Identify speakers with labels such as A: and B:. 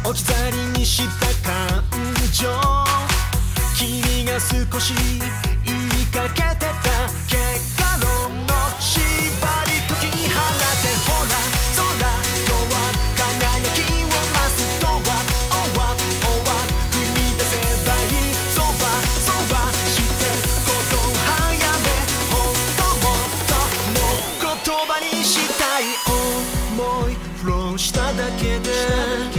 A: 置き去りにした感情、君が少し言いかけてた結果論の縛り解き放て、ほら空とは輝きを増すとは踏み出せばいい、そわそわしてこと早め、ほんともっとも言葉にしたい想いフローしただけで